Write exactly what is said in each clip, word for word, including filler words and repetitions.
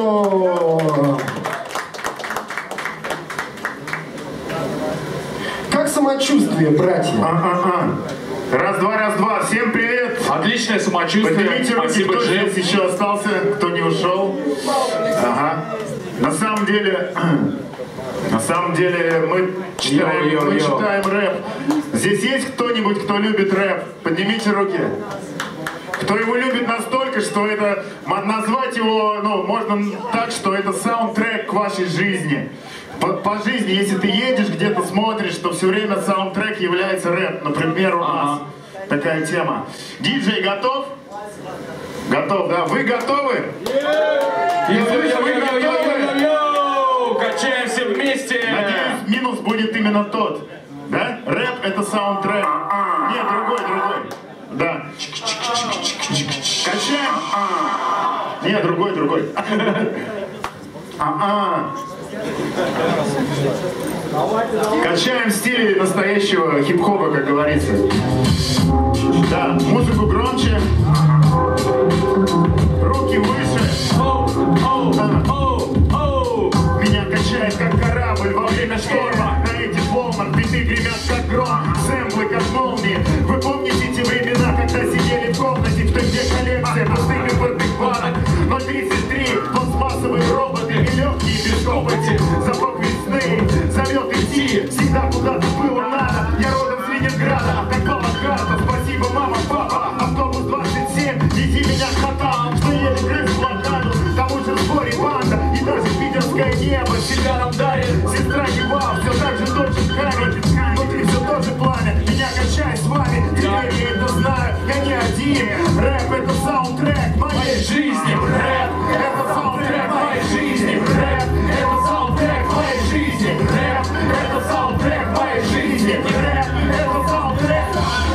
Антону! Как самочувствие, братья? А-а-а. Раз-два, раз-два. Всем привет. Отличное самочувствие. Поднимите руки, Спасибо, кто Джим. здесь еще остался, кто не ушел. Ага. На самом деле, на самом деле мы читаем, Йо, йо, мы йо. читаем рэп. Здесь есть кто-нибудь, кто любит рэп? Поднимите руки. Кто его любит настолько, что это назвать его, ну, можно так, что это саундтрек к вашей жизни. По, по жизни, если ты едешь где-то, смотришь, то все время саундтрек является рэп. Например, у нас Ага. такая тема. Диджей готов? Готов, да? Вы готовы? Я слышу, вы готовы? Йо-йо-йо-йо-йо! Качаемся вместе! Надеюсь, минус будет именно тот. Да? Рэп — это саундтрек. Нет, другой, другой. Да. Качаем. Нет, другой, другой. А-а. Качаем в стиле настоящего хип-хопа, как говорится. Да, музыку громче. Руки выше. Меня качает как корабль во время шторма. На этих волнах биты гремят как гром, сэмплы как молнии. Вы помните те времена, когда сидели в комнате, в той, где коллекция пустых и пыльных банок? ноль тридцать три, пластмассовые роботы и легкие без копоти. Запах весны зовет идти, всегда куда-то было надо. Я родом с Ленинграда, так была карта. Спасибо, мама, папа. Автобус двадцать семь, вези меня к хатам, что еле грыз блокаду. К тому же в сборе банда, и даже питерское небо себя нам дарит. Сестра ебал, все так же точит камень. Внутри все тоже пламя, меня качает с вами. Теперь я это знаю, я не один. Рэп — это саундтрек моей жизни. Рэп — это саундтрек моей жизни. Рэп — это саундтрек моей жизни. Рэп — это саундтрек моей жизни. Рэп — это саундтрек.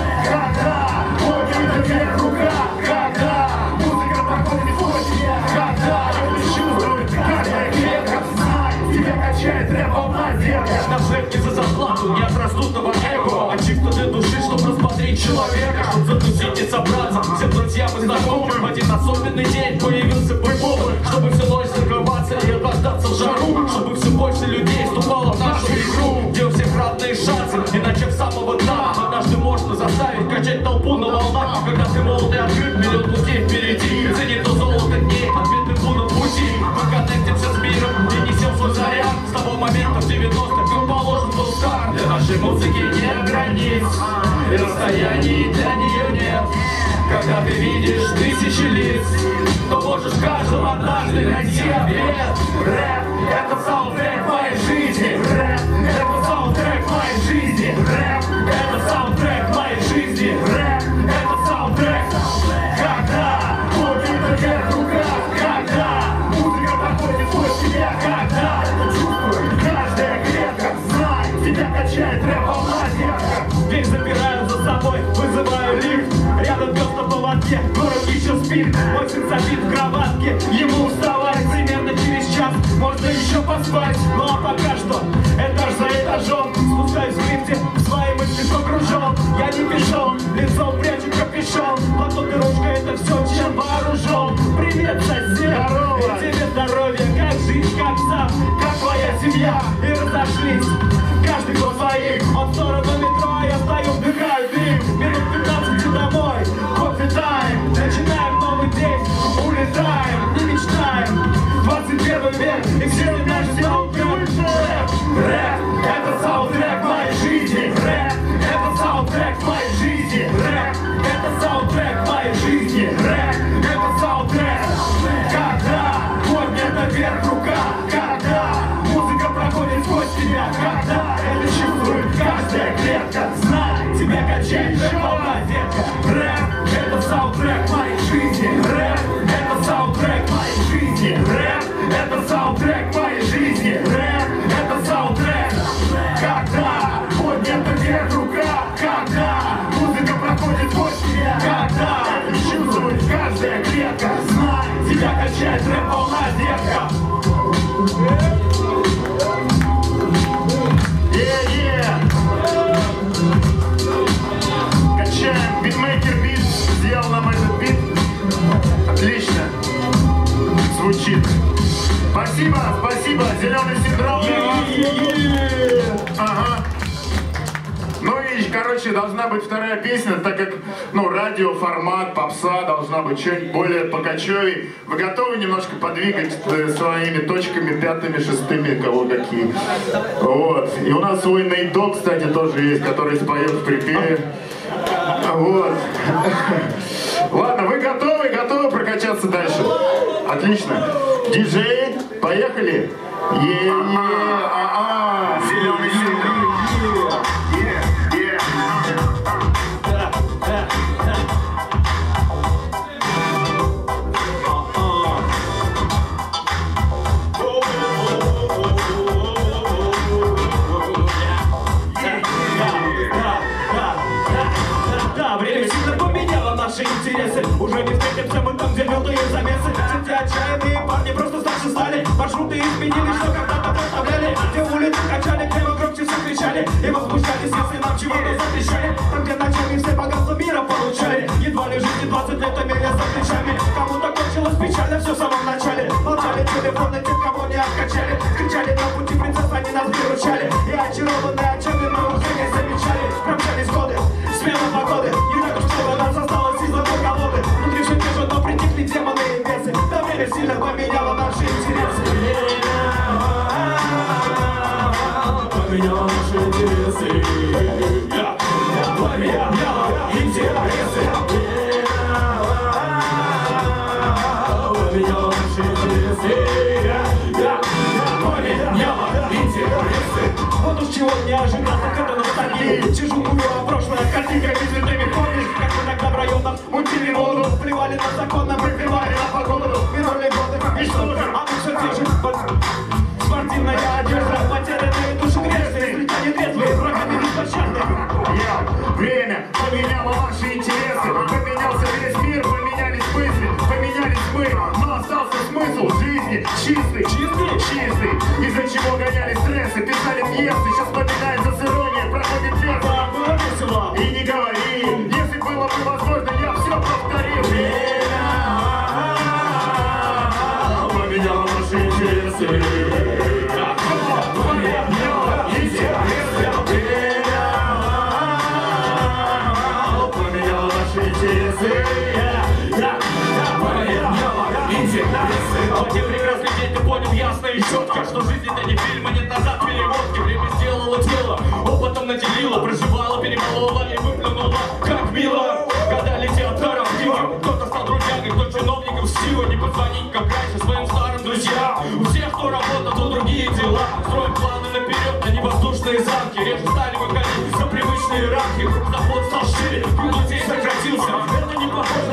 Когда поднята вверх рука, когда музыка проходит сквозь меня, когда это чувствует каждая клетка, знай, тебя качает рэп-волна, детка. На флетке за зарплату не от раздутого эго, а чисто для души, чтоб рассмотреть человека, чтоб затусить и собраться. Все друзья и знакомые в один особенный день появился бой-повар, чтобы всю ночь закрываться и отдаться в жару, чтобы все больше людей вступало в нашу игру, где у всех равные шансы, иначе с самого дна однажды можно заставить качать толпу на волнах. Когда ты молод и открыт, миллион путей впереди, цени то золото дней, ответы будут пути. Мы коннектимся с миром и несем свой заряд. С того момента в девяностых как положен был старт. Для нашей музыки нет границ, и расстояний для нее нет. Когда ты видишь тысячи лиц, то можешь в каждом однажды найти ответ. Рэп — это саундтрек моей жизни. Рэп — это саундтрек моей жизни. Рэп — это саундтрек моей жизни. Рэп — это саундтрек. Когда поднята вверх рука, когда музыка проходит сквозь тебя, когда это чувствует каждая клетка, знай, тебя качает рэп-волна, детка. Дверь запираю за собой, вызываю лифт. Рядом пес на поводке, город еще спит. Мой сын забит в кроватке, ему вставать примерно через час. Можно еще поспать, ну а пока что этаж за этажом спускаюсь в лифте, в свои мысли погружен. Я не пешон, лицом прячу капюшон. Блокнот и ручка — это все, чем вооружен. Привет, сосед, здорово. И тебе здоровья, как жизнь, как сам, как твоя семья. И разошлись, каждый по своим. Он в сторону метро, а я стою, вдыхаю дым. Минут пятнадцать и домой, кофе тайм. Начинаем новый день, улетаем, не мечтаем. двадцать первый век, и все наши саундтрек. Рэп — это саундтрек моей жизни. Рэп — это саундтрек моей жизни. Рэп — это саундтрек моей жизни. Рэп — это саундтрек. Когда поднята вверх рука, когда музыка проходит сквозь тебя, когда это чувствует каждая клетка, знай, тебя качает рэп-волна, детка. Рэп — это саундтрек моей жизни. Рэп — это саундтрек моей жизни. Рэп — это саундтрек моей жизни. Рэп — это саундтрек. Когда поднята вверх рука, когда музыка проходит сквозь тебя, когда это чувствует каждая клетка, знай, тебя качает рэп-волна, детка. Yeah, yeah. Качаем. Битмейкер бит сделал нам этот бит. Отлично звучит. Спасибо, спасибо, зеленый синдром. Ага. Ну и, короче, должна быть вторая песня, так как, ну, радиоформат, попса, должна быть что-нибудь более покачевей. Вы готовы немножко подвигать э, своими точками, пятыми, шестыми, кого какие? Вот. И у нас свой Нейдо, кстати, тоже есть, который споет в припеве. Вот. Ладно, вы готовы? Готовы прокачаться дальше? Отлично. Диджей, поехали. Е-е-а-а. Зеленый синдром. Интересы. Уже не встретимся мы там, где мёртвые замесы. Все те отчаянные парни просто старше стали. Маршруты изменили, что когда-то проставляли. Где улицы качали, где мы громче все кричали. И возмущались, если нам чего-то запрещали. Там, где начали все богатства мира получали. Едва ли жизни двадцать лет имели за плечами. Кому-то кончилось печально все в самом начале. Молчали телефоны тех, кого не откачали. Кричали на пути принцесс, они нас выручали. И очарованные отчаями мы уже не замечали. Промчались годы, смена погоды. Не так уж много нас осталось из-за колоды. Внутри все те же, но притихли демоны и бесы. Да время сильно поменяло наши интересы. Поменяло наши интересы. Поменяло интересы. Поменяло наши интересы. Поменяло интересы. Вот уж чего не ожидал, так это ностальгия. Сижу, думаю о прошлое, картинка без цветными помнишь, как мы тогда в районах мутили воду, плевали на законно, прикрывали на погоду. Минули годы, и что же, а мы все те же. Спортивная одежда, потерянные души грешные, слетали трезвые, врагами беспощадные. Время поменяло ваши интересы, поменялся весь мир, поменялись мысли, поменялись мы, но остался смысл жизни чистый, чистый, чистый, из-за чего гоняли стрессы, писали пьесы, сейчас вспоминается с иронией, проходит лето. И не говори, если было бы возможно, я все повторил. Время поменяло наши интересы. Поменяло интересы. Поменяло наши интересы. Один прекрасный день ты понял ясно и четко, что жизнь это не фильм, а нет назад перемотки. Время сделало тело, опытом наделило, проживало, перемололо и выплюнуло, как мило. Года летят даром дивом, кто-то стал друзьями, кто чиновником силы. Не позвонить, как раньше, своим старым друзьям. У всех, кто работает, то другие дела. Строим планы наперед, а не воздушные замки. Реже стали выходить за привычные рамки. Доход стал шире, круг людей сократился. Это не похоже